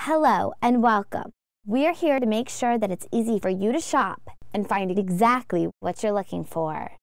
Hello and welcome. We are here to make sure that it's easy for you to shop and find exactly what you're looking for.